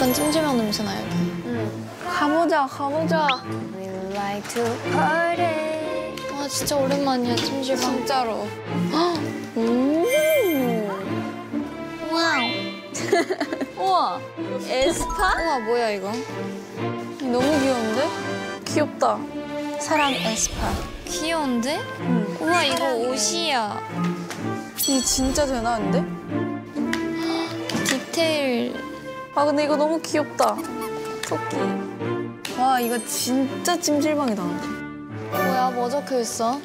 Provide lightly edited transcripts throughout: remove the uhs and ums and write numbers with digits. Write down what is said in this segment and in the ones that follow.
완전 찜질방 냄새 나요, 여기. 가보자, 가보자. We like to party. 와, 진짜 오랜만이야, 찜질방. 진짜로. 와우. 우와, 에스파? 우와, 뭐야, 이거? 너무 귀여운데? 귀엽다. 사랑 에스파. 귀여운데? 우와, 이거 옷이야. 이게 진짜 되나, 근데? 디테일. 아, 근데 이거 너무 귀엽다. 토끼. 와, 이거 진짜 찜질방이다. 뭐야, 뭐 적혀있어?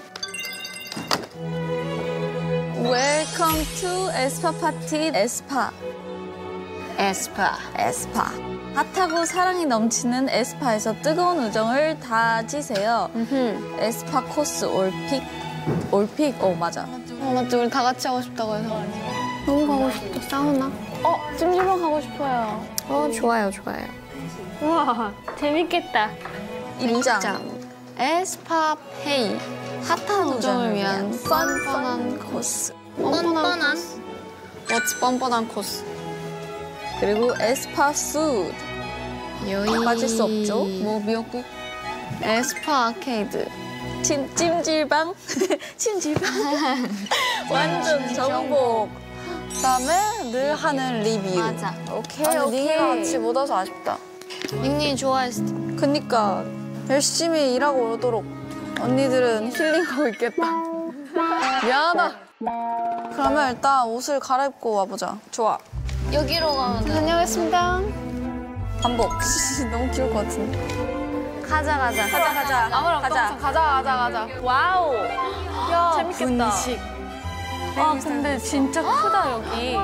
Welcome to 에스파 파티 에스파. 에스파. 에스파. 핫하고 사랑이 넘치는 에스파에서 뜨거운 우정을 다지세요. 에스파 코스 올픽. 올픽? 맞아. 맞지, 우리 다 같이 하고 싶다고 해서. 너무 가고 싶다. 사우나? 찜질방 가고 싶어요. 좋아요, 좋아요. 우와, 재밌겠다. 입장. 에스파 페이. 핫한 우정을 위한 뻔뻔한 코스. 뻔뻔한? What's 뻔뻔한 코스? 그리고 에스파 푸드. 빠질 수 없죠. 뭐 미역국? 에스파 아케이드. 찜질방? 찜질방? 완전 정복. 그다음에 늘 하는 리뷰. 맞아. 오케이, 오케이. 닉이랑 같이 못 와서 아쉽다. 닉니 좋아했어. 그니까 열심히 일하고 오도록 언니들은 힐링하고 있겠다. 미안하다. 그러면 일단 옷을 갈아입고 와보자. 좋아. 여기로 가면 돼. 다녀오겠습니다. 반복. 너무 귀여울 것 같은데. 가자. 아무랑 가자. 가자. 와우. 야, 재밌겠다. 분식. 근데 진짜 크다, 여기.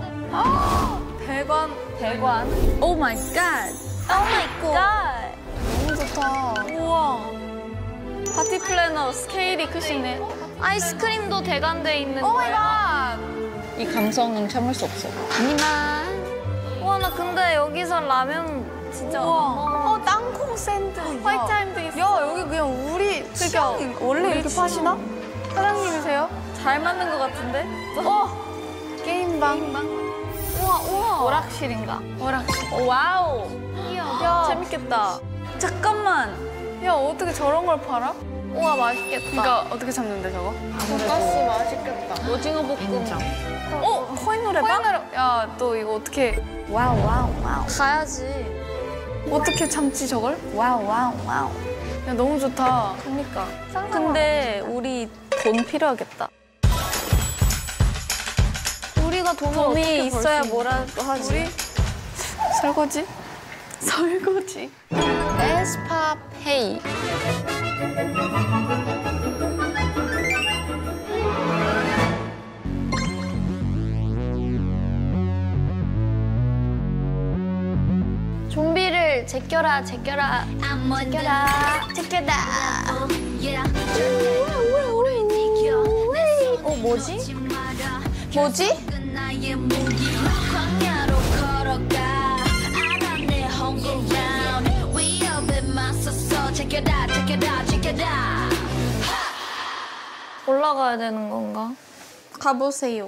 대관. 오 마이 갓. 너무 좋다. 우와. 파티 플래너 스케일이 크시네. 아이스크림도 대관돼 있는 오 마이 갓. 이 감성은 참을 수 없어. 우와, 나 근데 여기서 라면 진짜. 우와. 땅콩 샌드. 화이트타임도 있어. 야, 여기 그냥 우리 취향. 원래 이렇게 파시나? 사장님이세요? 잘 맞는 것 같은데? 게임방. 우와. 오락실인가? 오락실. 와우. 야, 재밌겠다. 잠깐만. 야, 어떻게 저런 걸 팔아? 우와, 맛있겠다. 그러니까 어떻게 잡는데, 저거? 돈가스 맛있겠다. 오징어 볶음. 코인 노래방? 야, 또 이거 어떻게. 와우. 가야지. 어떻게 참지, 저걸? 와우. 야, 너무 좋다. 그러니까. 근데 우리 돈 필요하겠다. 우리가 돈을 돈이 어떻게 있어야 벌 수 뭐라도 하지. 우리? 설거지? 에스파 페이. 좀비를 제껴라. 제껴라. 뭐지? 올라가야 되는 건가? 가보세요.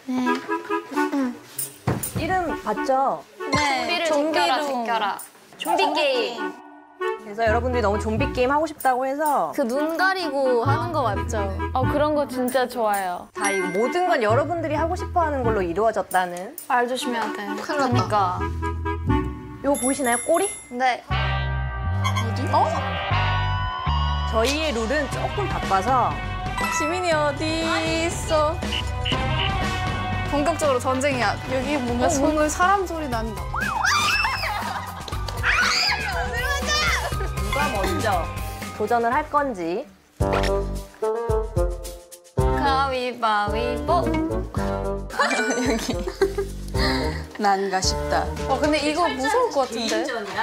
이름 봤죠? 네. 좀비를 제껴라. 좀비 게임. 그래서 여러분들이 너무 좀비 게임 하고 싶다고 해서 그 눈 가리고 하는 거 맞죠? 그런 거 진짜 좋아요. 다 이 모든 건 여러분들이 하고 싶어 하는 걸로 이루어졌다는. 말 조심해야 돼. 큰일 났다. 그러니까. 이거 보이시나요? 꼬리? 네. 저희의 룰은 조금 바빠서 지민이 어디 있어? 본격적으로 전쟁이야. 여기 뭔가 사람 소리 난다. 누가 먼저 도전을 할 건지. 가위바위보. 난가 싶다. 근데 이거 무서울 것 같은데? 전이라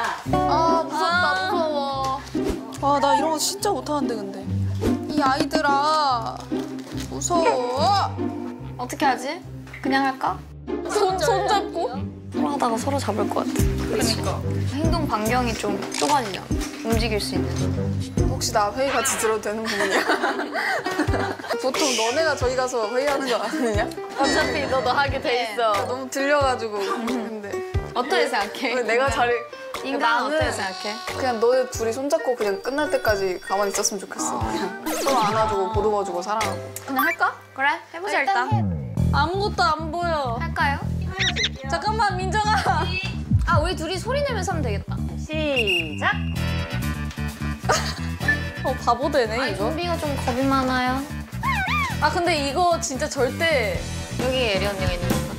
무서워. 나 이런 거 진짜 못하는데, 근데. 이 아이들아. 무서워. 어떻게 하지? 그냥 할까? 손 잡고? 서로 하다가 서로 잡을 것 같아. 그러니까. 행동 반경이 좀 좁아지냐? 움직일 수 있는. 혹시 나 회의 같이 들어도 되는 부분이야? 보통 너네가 저기 가서 회의하는 거 아니냐? 어차피 너도 하게 돼 있어. 너무 들려가지고. 근데. 어떻게 생각해? 내가 잘해. 인간은 나는 어떻게 생각해? 그냥 너네 둘이 손잡고 그냥 끝날 때까지 가만히 있었으면 좋겠어. 그냥 서로 안아주고 보듬어주고 사랑하고. 그냥 할까? 그래, 해보자 일단. 아무것도 안 보여. 할까요? 잠깐만 민정아. 아, 우리 둘이 소리 내면서 하면 되겠다. 시작. 바보 되네 아니, 이거. 좀비가 좀 겁이 많아요. 아 근데 이거 진짜 절대. 여기 예리 언니가 있는 건가?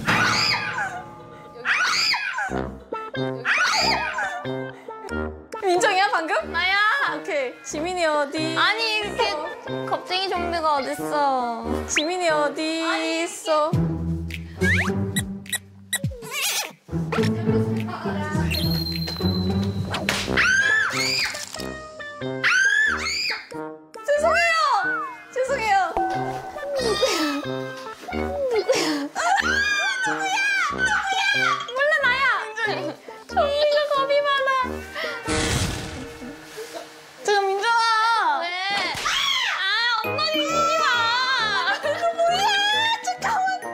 민정이야 방금? 나야. 오케이. 지민이 어디? 아니, 이렇게 겁쟁이 좀비가 어딨어. 지민이 어디 있어? 죄송해요. 좀비가 겁이 많아. 잠깐 민정아. 왜? 아, 엉덩이 치지 마. 이거 뭐야?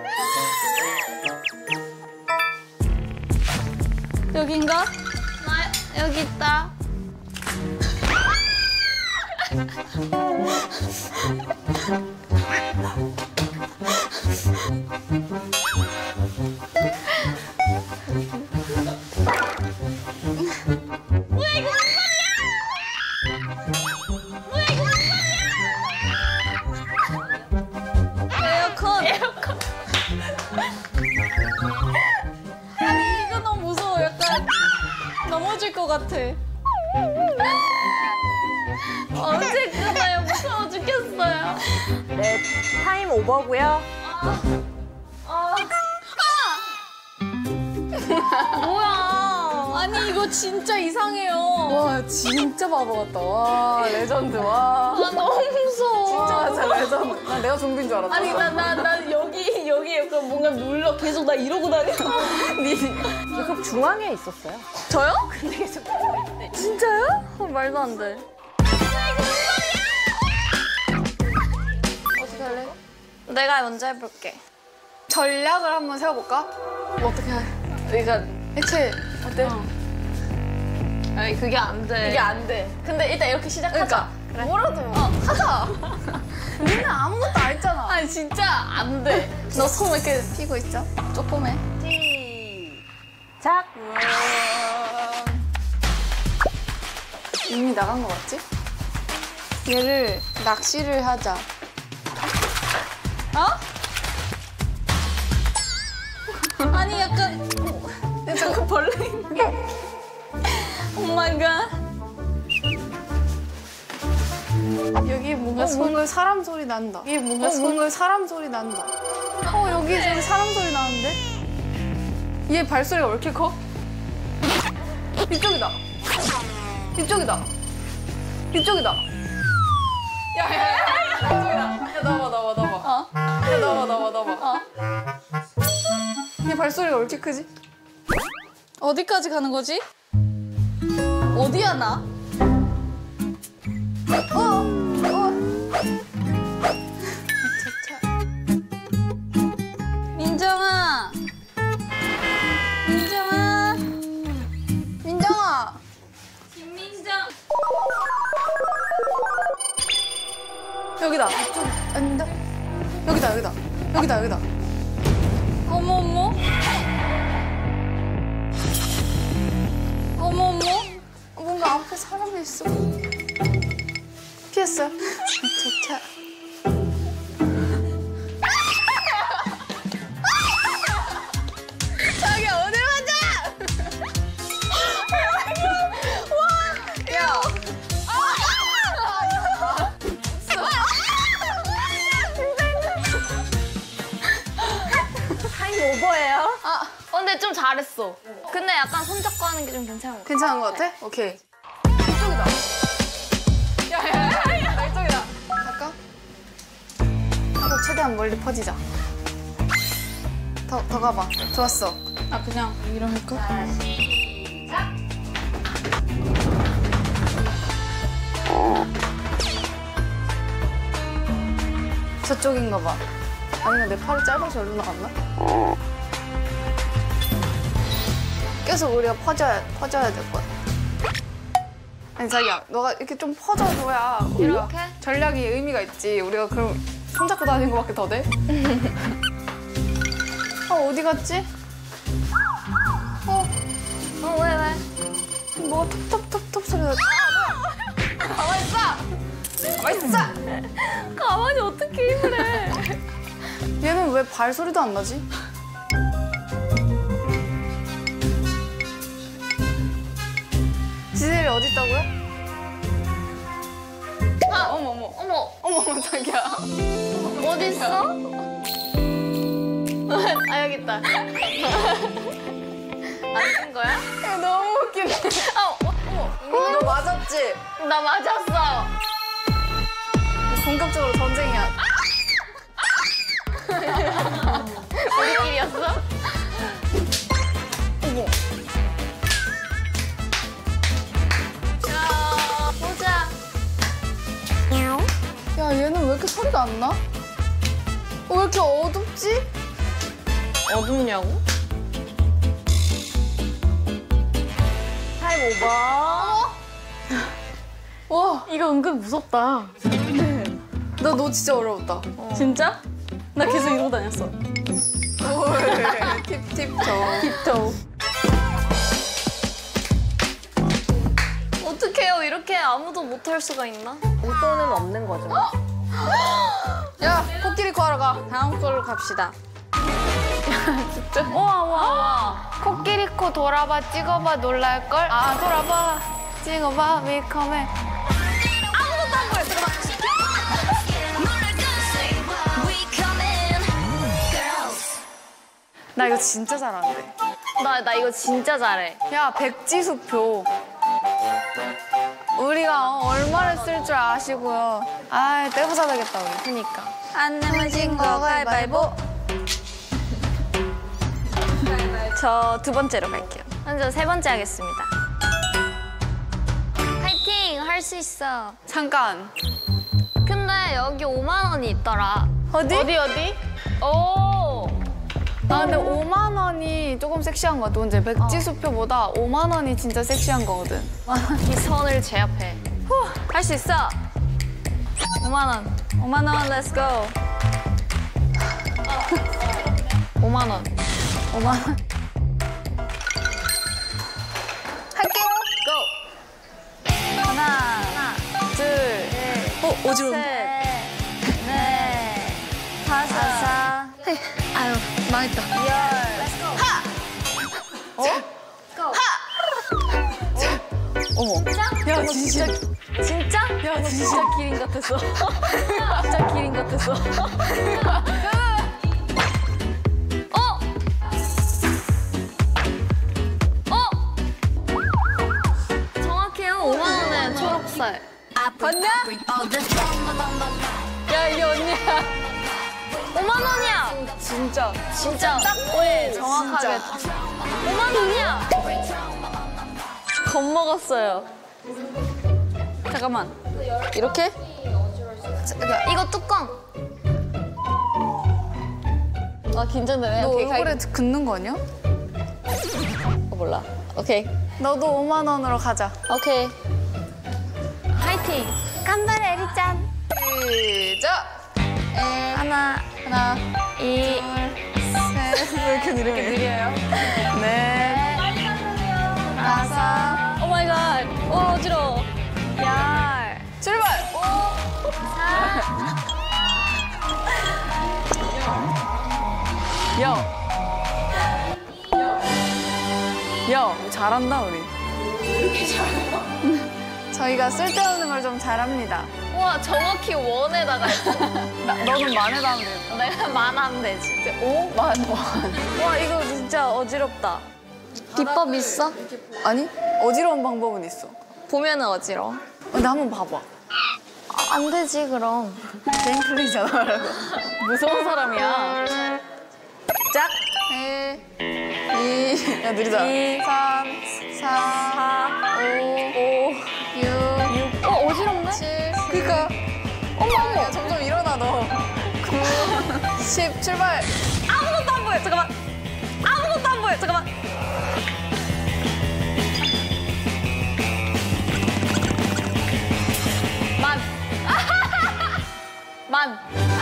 잠깐만. 여긴가? 나 여기 있다. 에어컨. 아니 이거 너무 무서워. 약간 넘어질 것 같아. 언제 끝나요? 무서워 죽겠어요. 네, 타임 오버고요. 뭐야? 아니 이거 진짜 이상해요. 와 진짜 바보 같다. 와 레전드. 와 아, 너무 무서워. 진짜 맞아 레전드. 난 내가 좀비인 줄 알았다. 아니 나 여기 약간 뭔가 눌러 계속 나 이러고 다녀. 그 중앙에 있었어요. 저요? 진짜요? 말도 안 돼. 어떻게 할래? 내가 먼저 해볼게. 전략을 한번 세워볼까? 뭐 어떻게 해? 그러니까 해체 어때? 아니, 그게 안 돼. 이게 안 돼. 근데 일단 이렇게 시작하자. 그러니까 뭐라도 하자. 우리는 아무것도 안 했잖아. 아니 진짜 안 돼. 너 손 이렇게 피고 있죠? 조금해. 시작. 이미 나간 거 같지? 얘를 낚시를 하자. 어? 아니 약간 저거 벌레 있는데. 오 마이 갓. 여기 뭔가 사람 소리 난다. 여기 뭔가 사람 소리 난다. 여기 지금 사람 소리 나는데? 얘 발소리가 왜 이렇게 커? 이쪽이다. 이쪽이다. 이쪽이다. 야, 나와. 야, 나와. 얘 발소리가 왜 이렇게 크지? 어디까지 가는 거지? 어디야 나? 민정아. 민정아. 김민정. 여기다. 좀 아닌가? 여기다. 어머. 뭔가 앞에 사람이 있어. 피했어. 차. 자기 어딜 맞아? 와, 야. 타임 오버예요. 근데 좀 잘했어. 근데 약간 손잡고 하는 게 좀 괜찮은 것 같아. 괜찮은 것 같아? 오케이. 이쪽이다. 야, 이쪽이다. 갈까? 하고 최대한 멀리 퍼지자. 더 가봐. 좋았어. 아 그냥 이러 할까? 저쪽인가 봐. 아니면 내 팔이 짧아서 여기로 나갔나? 계속 우리가 퍼져야 될 거야. 아니 자기야, 너가 이렇게 좀 퍼져줘야 우리가 전략이 의미가 있지. 우리가 그럼 손잡고 다니는 거밖에 더 돼? 어디 갔지? 왜? 뭐가 톱톱톱톱 소리가. 가만 있어! 가만 있어! 가만히 어떻게 힘을 해? 얘는 왜 발소리도 안 나지? 지젤이 어디 있다고요? 어머 자기야. 어디 있어? 아 여기 있다. 안 거야? 야, 너무 웃기네. 너 맞았지? 나 맞았어. 본격적으로 전쟁이야. 우리끼리였어? 어머. 야 보자. 야, 얘는 왜 이렇게 소리가 안 나? 왜 이렇게 어둡지? 어둡냐고? 타임 오버. 와, 이거 은근 무섭다. 너 진짜 어려웠다. 진짜? 나 계속 이러고 다녔어. 팁팁 tiptoe. 어떡해요? 이렇게 아무도 못할 수가 있나? 웃도는 없는 거죠. 야, 코끼리 구하러 가. 다음 걸로 갑시다. 와. 코끼리코 돌아봐, 찍어봐, 놀랄걸. 아, 돌아봐, 찍어봐, 위컴해. 나 이거 진짜 잘하는데. 나 이거 진짜 잘해. 야, 백지수표. 우리가 얼마를 쓸 줄 아시고요. 아, 떼부자 되겠다, 우리. 그니까. 안 내면 진 거 가위바위보. 저 두 번째로 갈게요. 먼저 세 번째 하겠습니다. 파이팅! 할 수 있어. 잠깐. 근데 여기 5만 원이 있더라. 어디? 오! 아, 근데 5만 원이 조금 섹시한 거 같아. 이제 백지수표보다 5만 원이 진짜 섹시한 거거든. 이 선을 제압해. 할 수 있어. 5만 원. 5만 원, let's go. 5만 원. 5만 원. 할게요. 하나, 둘, 어지러워. 셋, 넷, 다섯. 아유, 망했다. 야, 진짜. 진짜? 야, 진짜 기린 같았어. 진짜 기린 같았어. 정확해요. 5만 원에 초록살. 봤냐? 야, 이게 언니야. 5만 원이야. 진짜. 진짜. 네, 정확하게. 5만 원이야. 겁먹었어요. 잠깐만. 이렇게? 이거 뚜껑. 아, 긴장되네. 너 오케이, 얼굴에 긋는 거 아니야? 몰라. 오케이. 너도 5만 원으로 가자. 오케이. 파이팅. 간발의 에리짠. 시작. 하나, 하나, 이, 셋. 왜 이렇게 느려요? 넷, 다섯, 오 마이 갓. 와, 어지러워. 열, 출발. 야, 잘한다 우리. 이렇게 잘해요? 저희가 쓸데없는 걸 좀 잘합니다. 우와, 정확히 원에다가 했어. 너는 만에다 하면 되겠다. 내가 만하면 되지. 5만 원. 와, 이거 진짜 어지럽다. 비법 있어? 아니, 어지러운 방법은 있어. 보면은 어지러워. 근데 한번 봐봐. 안 되지, 그럼. 게임플레이잖아. 무서운 사람이야. 짝. 1, 2, 야 느리다. 2, 3, 4, 5, 6, 어지럽네? 7. 그니까. 어머, 야, 점점 일어나, 너. 9, 10, 출발. 아무것도 안 보여. 잠깐만. 아무것도 안 보여. 잠깐만. 만.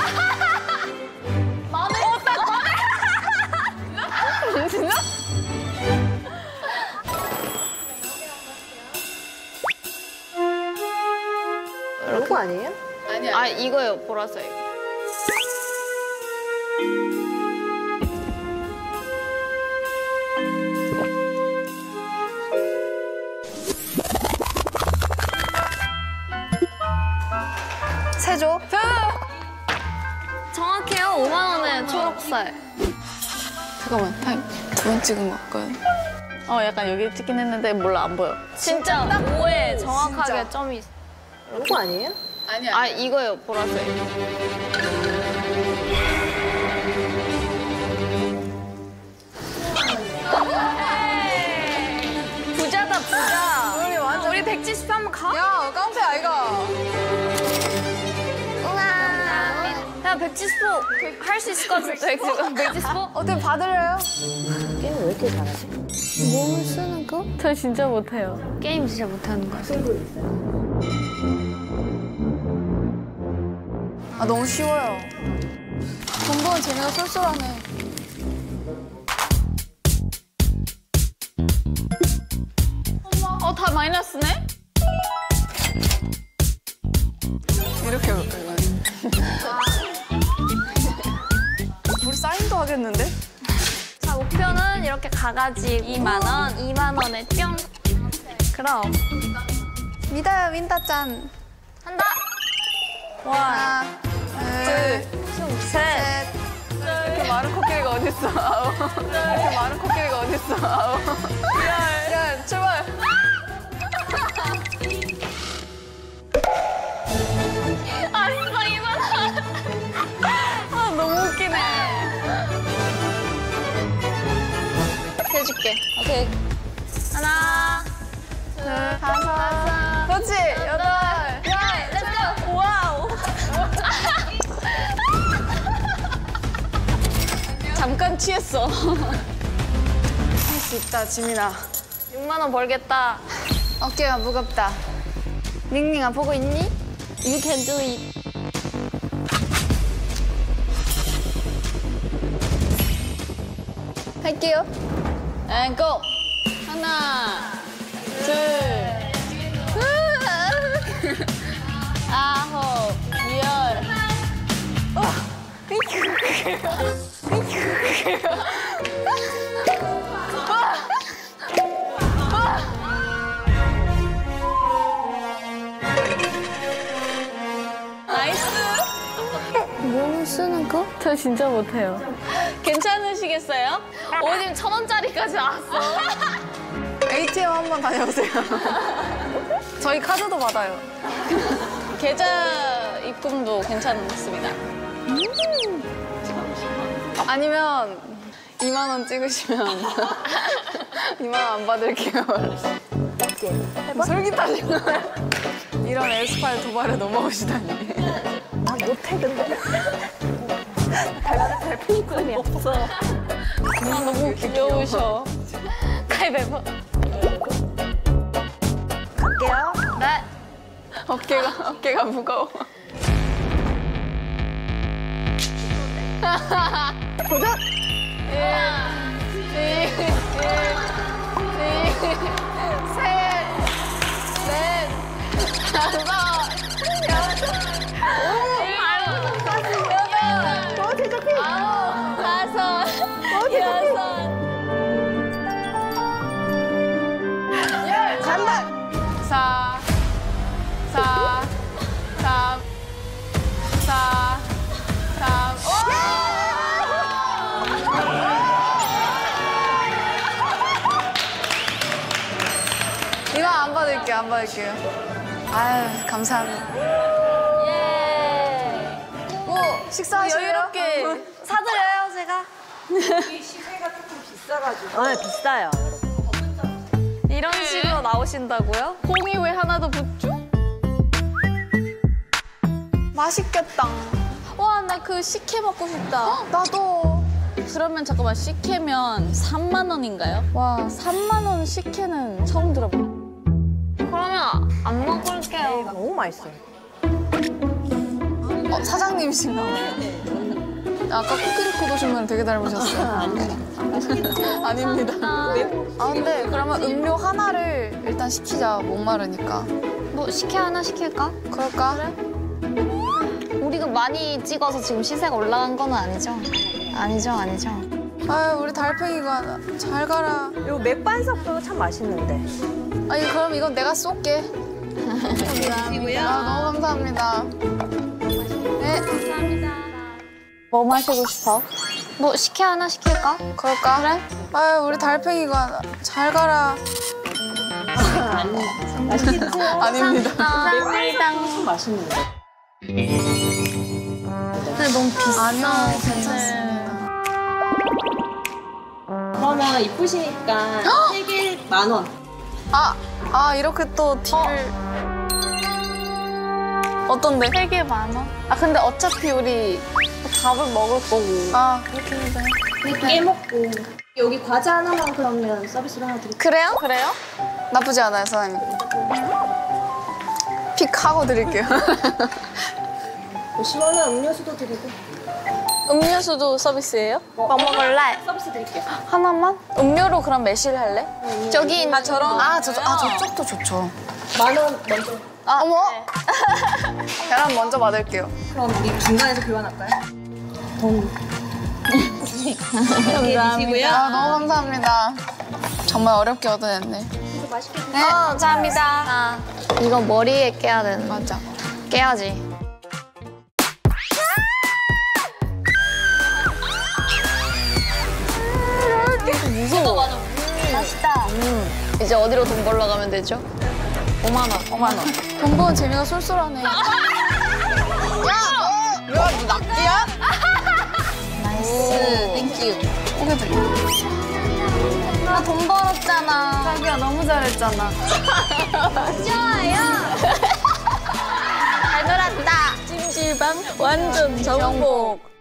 만원. 딱 만원. 진짜? 요거 아니에요? 아 이거요 보라색. 세조. 정확해요. 5만 원에 초록색. 잠깐만 타임. 두 번 찍은 거 같거든. 약간 여기 찍긴 했는데 몰라 안 보여. 진짜 5에 정확하게 점이 있어. 요거 아니에요? 아 이거요 보라색. 부자다 부자. 우리 완전. 우리 170 한번 가? 야 깡패 아이가. 우와. 야 170호 할 수 있을 것 같은데 지금 170호? 어떻게 받으려요? 게임 왜 이렇게 잘하지? 몸을 쓰는 거? 저 진짜 못해요. 게임 진짜 못하는 거 같아. 아 너무 쉬워요. 전부는 쟤네가 쏠쏠하네. 다 마이너스네? 이렇게 해볼까 이거는. 우리 사인도 하겠는데? 자 목표는 이렇게 가가지고 2만 원, 2만 원에 뿅. 그럼 믿어요 민다짠. 한다. 하나, 둘, 셋. 이렇게 많은 코끼리가 어딨어? 아우. 이렇게 많은 코끼리가 어딨어? 아우. 야 출발. 아싸 2만 원. 아 너무 웃기네. 해줄게. 오케이. 하나, 둘, 다섯. 그렇지 여덟. 야, 렛츠고. 와우. 잠깐 취했어. 할 수 있다 지민아. 6만 원 벌겠다. 어깨가 무겁다. 닝닝아 보고 있니? You can do it. 할게요. And go. 하나, 둘, 아홉, 열. 나이스. 몸을 쓰는 거? 저 진짜 못해요. 괜찮으시겠어요? 오늘 1,000원짜리까지 나왔어. ATM 한번 다녀오세요. 저희 카드도 받아요. 계좌 입금도 괜찮습니다. 아니면 2만 원 찍으시면 2만 원 안 받을게요. 솔깃하신 거예요? 이런 에스파일 도발에 넘어오시다니. 아 못해 근데. 너무 귀여우셔. 가위바위보. 갈게요. 네. 어깨가 무거워. 도전! 간다! 4, 4, 3, 4, 3, 이거 안 받을게요, 안 받을게요. 아유, 감사합니다. 뭐, 식사하실래요? 여유롭게. 사드려요 제가. 아 비싸요. 이런 식으로 나오신다고요? 공이 왜 하나도 붙죠? 맛있겠다. 와, 나 그 식혜 먹고 싶다. 나도. 그러면 잠깐만, 식혜면 3만 원인가요? 와, 3만 원 식혜는 처음 들어봐. 그러면 안 먹을게요. 너무 맛있어요. 사장님이신가 봐요. 아까 코끼리 코도신 분 되게 닮으셨어요. 아닙니다. 아 근데 그러면 음료 하나를 일단 시키자. 목마르니까. 뭐 식혜 하나 시킬까? 그럴까? 우리가 많이 찍어서 지금 시세가 올라간 건 아니죠? 아니죠. 아유 우리 달팽이가 잘 가라. 그리고 맥반석도 참 맛있는데. 아니 그럼 이건 내가 쏠게. 감사합니다. 너무 감사합니다. 네. 뭐 마시고 싶어? 뭐 식혜 하나 시킬까? 그럴까? 그래? 아유 우리 달팽이가 잘 가라. 아닙니다. 맛있는데. 근데 너무 비싸. 아니요 괜찮습니다. 그러면 이쁘시니까 3개 10,000원. 아 이렇게 또 딜을 어떤데? 3개 10,000원? 아 근데 어차피 우리 밥을 먹을 거고. 아 그렇게 해도 돼. 깨먹고 여기 과자 하나만 그러면 서비스로 하나 드릴게요. 그래요? 나쁘지 않아요 사장님. 픽하고 드릴게요. 50원은 음료수도 드리고 음료수도 서비스예요? 뭐 먹을래? 서비스 드릴게요. 하나만? 음료로 그럼 매실 할래? 저기 있는 저쪽도 좋죠. 10,000원 먼저. 어머. 계란 먼저 받을게요. 그럼 우리 중간에서 교환할까요? 감사합니다. 아 너무 감사합니다. 정말 어렵게 얻어냈네. 감사합니다. 이거 머리에 깨야 되는 거. 맞아. 깨야지. 무서워. 맛있다. 이제 어디로 돈 벌러 가면 되죠? 5만 원. 5만 원. 돈 버는 재미가 쏠쏠하네. 야, 너 낙지야? 나이스. 땡큐. 오게 드릴게. 나 돈 벌었잖아. 자기야 너무 잘했잖아. 좋아요. 잘 놀았다. 찜질방 완전 정복.